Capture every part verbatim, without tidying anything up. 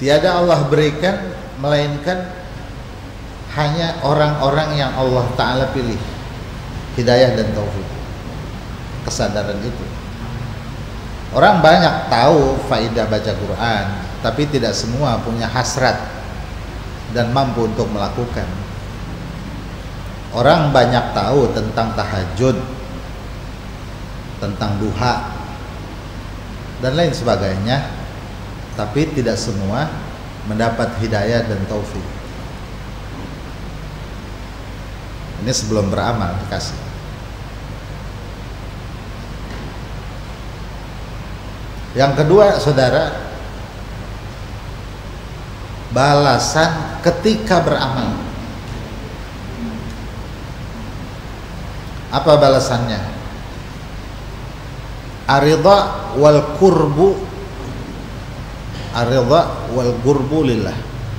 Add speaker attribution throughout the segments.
Speaker 1: Tiada Allah berikan melainkan hanya orang-orang yang Allah Ta'ala pilih hidayah dan taufik, kesadaran itu. Orang banyak tahu faidah baca Quran, tapi tidak semua punya hasrat dan mampu untuk melakukan. Orang banyak tahu tentang tahajud, tentang duha dan lain sebagainya, tapi tidak semua mendapat hidayah dan taufik. Ini sebelum beramal dikasih. Yang kedua, saudara, balasan ketika beramal. Apa balasannya? Aridha wal qurbu, aridha wal qurbu lillah.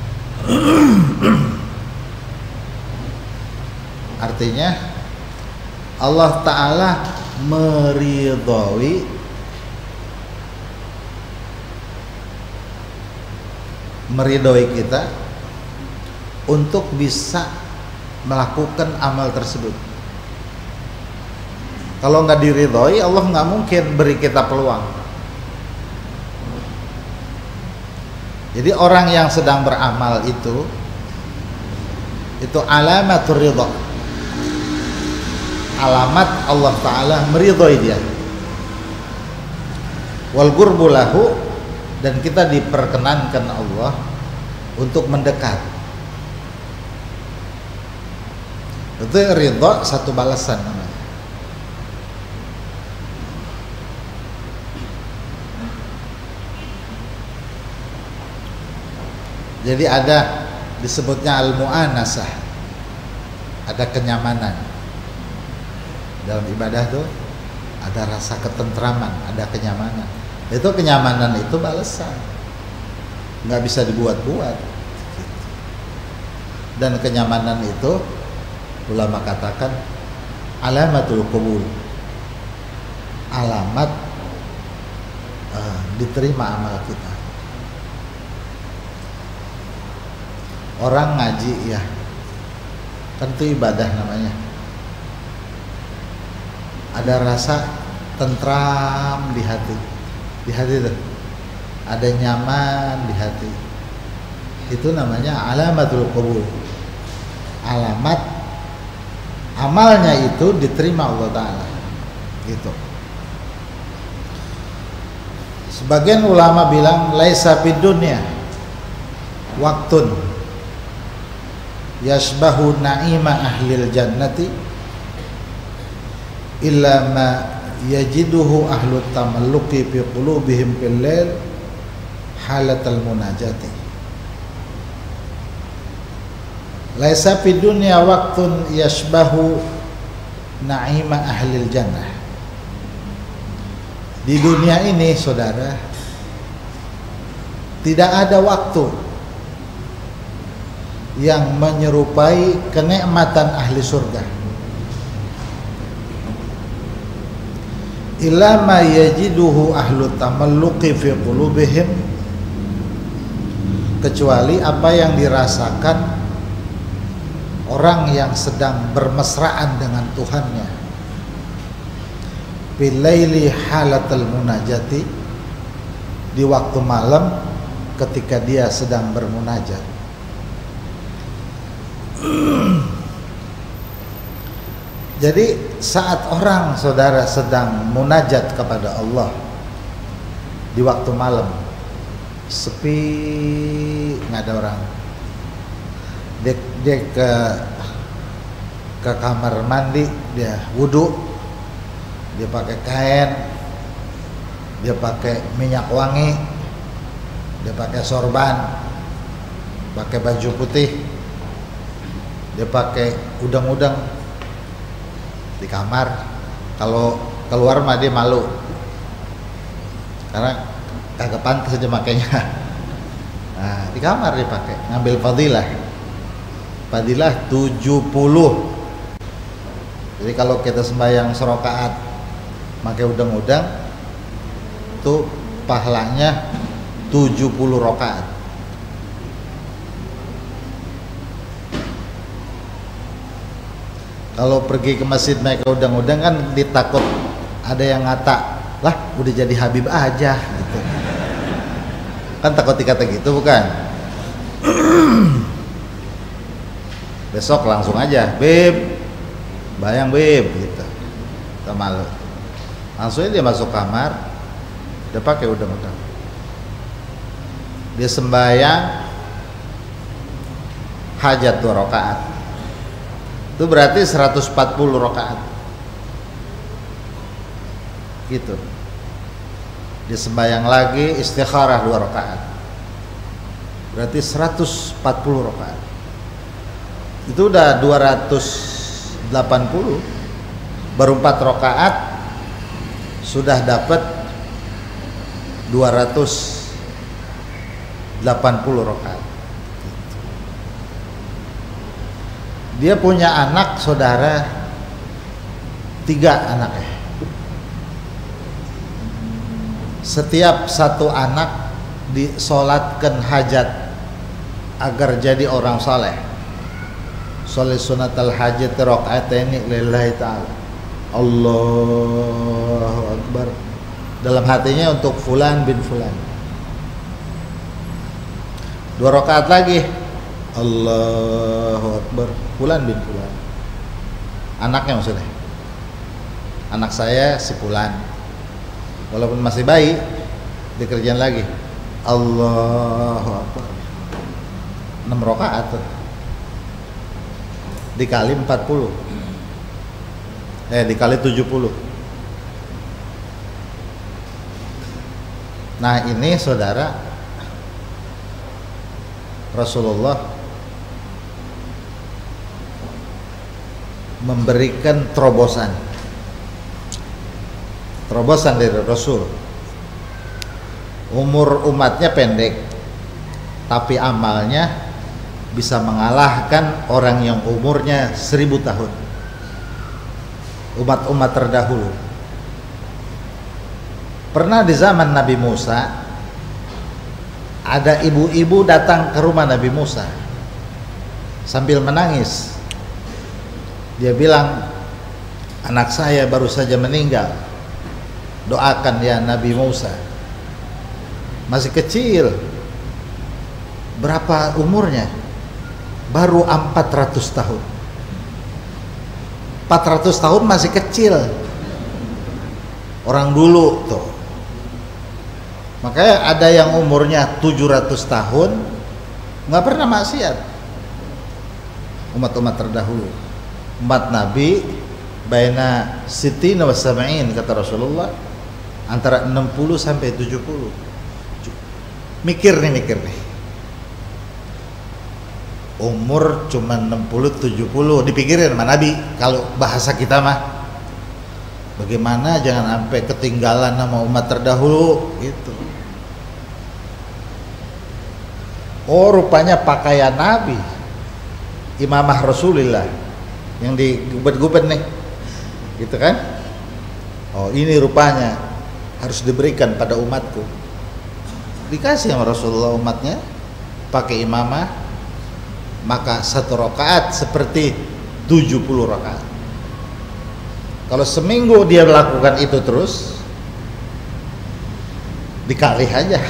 Speaker 1: Artinya Allah Ta'ala meridhoi meridhoi kita untuk bisa melakukan amal tersebut. Kalau nggak diridhoi, Allah nggak mungkin beri kita peluang. Jadi orang yang sedang beramal itu itu alamatur ridha, alamat Allah Ta'ala meridhoi dia. Wal qurbu lahu, dan kita diperkenankan Allah untuk mendekat. Itu ridha, satu balasan namanya. Jadi ada disebutnya al-mu'anasah, ada kenyamanan dalam ibadah tuh, ada rasa ketentraman, ada kenyamanan. Itu kenyamanan itu balasan, nggak bisa dibuat-buat. Dan kenyamanan itu ulama katakan alamatul qubul, alamat uh, diterima amal kita. Orang ngaji ya, kan itu ibadah namanya. Ada rasa tentram di hati, di hati itu ada nyaman di hati. Itu namanya alamatul qubul, alamat amalnya itu diterima Allah Ta'ala gitu. Sebagian ulama bilang laisa fid dunya waktun yasbahu na'ima ahlil jannati illa ma yajiduhu ahlut tamalluqi fi qulubihim fil lail halatal munajati. Laisa fid dunya waqtun yasbahu na'ima ahlil jannah. Di dunia ini, saudara, tidak ada waktu yang menyerupai kenikmatan ahli surga. Illa ma yajiduhu ahlu tamalluqi fi qulubihim, kecuali apa yang dirasakan orang yang sedang bermesraan dengan Tuhannya. Bilaili halatal munajati, di waktu malam ketika dia sedang bermunajat. Jadi saat orang, saudara, sedang munajat kepada Allah di waktu malam, sepi, nggak ada orang, dia, dia ke ke kamar mandi, dia wudhu, dia pakai kain, dia pakai minyak wangi, dia pakai sorban, pakai baju putih, dia pakai udang-udang di kamar. Kalau keluar mah dia malu karena kagak pantas aja makanya. Nah, di kamar dia pakai, ngambil fadilah fadilah tujuh puluh. Jadi kalau kita sembahyang serokaat pakai udang-udang tuh pahalanya tujuh puluh rokaat. Kalau pergi ke masjid naik udang-udang kan ditakut ada yang ngata, lah udah jadi Habib aja gitu. Kan takut dikata gitu bukan? Besok langsung aja, Beb, bayang Beb gitu. Kita malu. Langsung dia masuk kamar, dia pakai udang-udang. Dia sembahyang hajat dua rakaat. Itu berarti seratus empat puluh rakaat. Gitu. Dia sembahyang lagi istikharah dua rakaat. Berarti seratus empat puluh rakaat. Itu udah dua ratus delapan puluh. Baru empat rakaat sudah dapat dua ratus delapan puluh rakaat. Dia punya anak saudara tiga anaknya. Setiap satu anak disolatkan hajat agar jadi orang saleh. Sholat sunatal hajat rakaataini lillahi ta'ala. Allahu Akbar. Dalam hatinya untuk fulan bin fulan. Dua rakaat lagi. Allahu Akbar. Fulan bin fulan. Anaknya maksudnya. Anak saya si fulan. Walaupun masih bayi, dikerjain lagi. Allahu Akbar. enam rakaat tuh. Dikali empat puluh. Eh dikali tujuh puluh. Nah, ini saudara, Rasulullah memberikan terobosan. Terobosan dari Rasul. Umur umatnya pendek, tapi amalnya bisa mengalahkan orang yang umurnya seribu tahun. Umat-umat terdahulu. Pernah di zaman Nabi Musa, ada ibu-ibu datang ke rumah Nabi Musa sambil menangis. Dia bilang, anak saya baru saja meninggal, doakan ya Nabi Musa. Masih kecil. Berapa umurnya? Baru empat ratus tahun. empat ratus tahun masih kecil. Orang dulu tuh. Makanya ada yang umurnya tujuh ratus tahun nggak pernah maksiat. Umat-umat terdahulu. Umat Nabi baina sittina wa sab'in kata Rasulullah, antara enam puluh sampai tujuh puluh. Mikir nih, mikir nih. Umur cuma enam puluh tujuh puluh, dipikirin sama Nabi. Kalau bahasa kita mah, bagaimana jangan sampai ketinggalan sama umat terdahulu gitu. Oh, rupanya pakaian Nabi, imamah Rasulullah yang digubet-gubet nih, gitu kan? Oh, ini rupanya harus diberikan pada umatku. Dikasih sama Rasulullah umatnya pakai imamah. Maka satu rakaat seperti tujuh puluh rakaat. Kalau seminggu dia melakukan itu terus, dikali aja.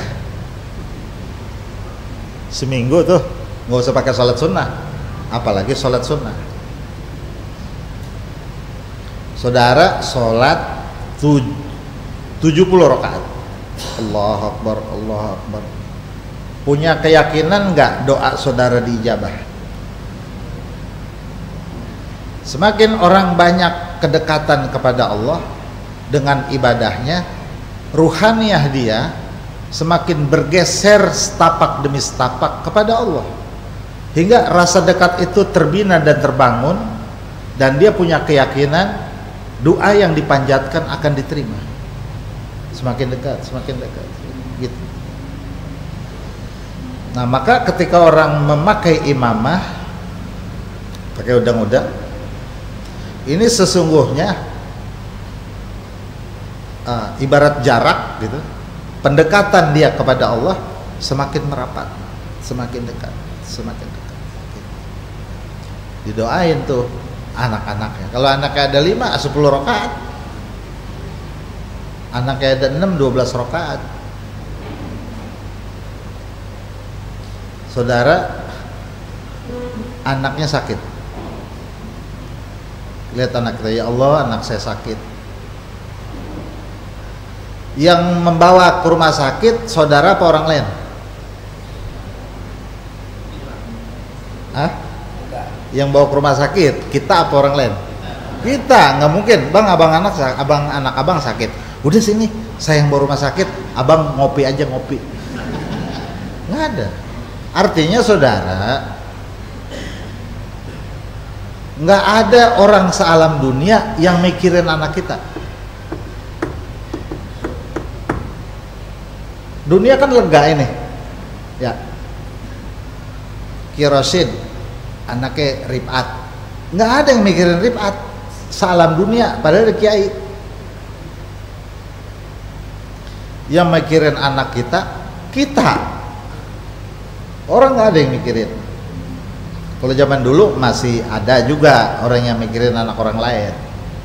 Speaker 1: Seminggu tuh nggak usah pakai sholat sunnah, apalagi sholat sunnah. Saudara sholat tujuh puluh rakaat. Allahu Akbar, Allahu Akbar. Punya keyakinan nggak doa saudara diijabah? Semakin orang banyak kedekatan kepada Allah dengan ibadahnya, ruhaniyah dia semakin bergeser setapak demi setapak kepada Allah, hingga rasa dekat itu terbina dan terbangun, dan dia punya keyakinan doa yang dipanjatkan akan diterima. Semakin dekat, semakin dekat, gitu. Nah, maka ketika orang memakai imamah pakai udang-udang, ini sesungguhnya uh, ibarat jarak gitu. Pendekatan dia kepada Allah semakin merapat, semakin dekat, semakin dekat. Didoain tuh anak-anaknya. Kalau anaknya ada lima, sepuluh rakaat. Anaknya ada enam, dua belas rakaat. Saudara, anaknya sakit. Lihat anak kita, ya Allah, anak saya sakit. Yang membawa ke rumah sakit saudara apa orang lain? Hah? Yang bawa ke rumah sakit kita apa orang lain? Kita. Nggak mungkin, bang, abang anak, abang anak abang sakit. Udah sini, saya yang bawa rumah sakit, abang ngopi aja ngopi. Nggak ada. Artinya saudara, nggak ada orang sealam dunia yang mikirin anak kita. Dunia kan lega ini, ya. Kirosin, anaknya Rifat, nggak ada yang mikirin Rifat, sealam dunia, padahal ada kiai. Yang mikirin anak kita, kita. Orang nggak ada yang mikirin. Kalau zaman dulu masih ada juga orang yang mikirin anak orang lain.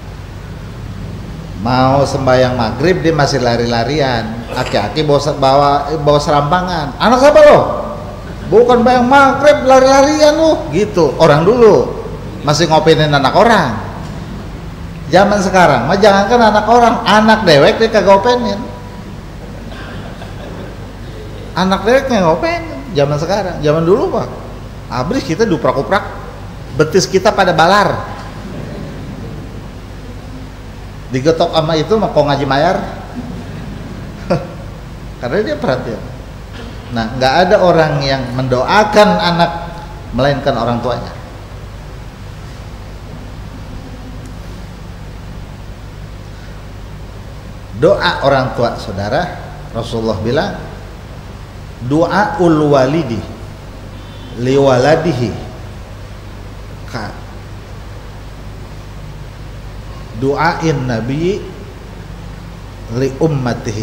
Speaker 1: Mau sembahyang maghrib dia masih lari-larian, aki-aki bawa bawa bawa serampangan. Anak siapa lo? Bukan bayang maghrib, lari-larian lo, gitu. Orang dulu masih ngopinin anak orang. Zaman sekarang, mah jangankan anak orang, anak dewek dia kagak ngopenin. Anak dewek nggak ngopenin. Zaman sekarang, zaman dulu pak, abris kita duprak-uprak, betis kita pada balar. Digetok sama itu mau ngaji mayar. Karena dia perhatian. Nah, nggak ada orang yang mendoakan anak melainkan orang tuanya. Doa orang tua saudara, Rasulullah bilang, doaul walidi liwaladihi ka doain nabi li ummatihi.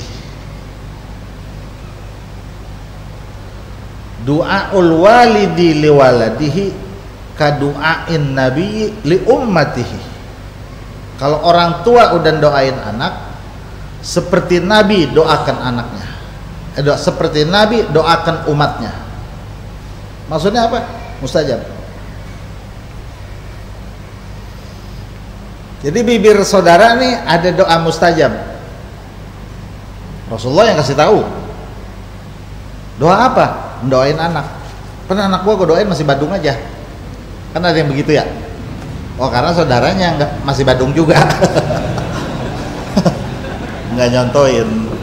Speaker 1: Doaul walidi liwaladihi ka doain nabi li ummatihi. Kalau orang tua udah doain anak, seperti Nabi doakan anaknya. Eh, doa, seperti Nabi doakan umatnya. Maksudnya apa? Mustajab. Jadi bibir saudara nih ada doa mustajab. Rasulullah yang kasih tahu. Doa apa? Doain anak. Pernah anak gua gua doain masih badung aja. Kan ada yang begitu ya? Oh, karena saudaranya enggak masih badung juga. Enggak nyontoin.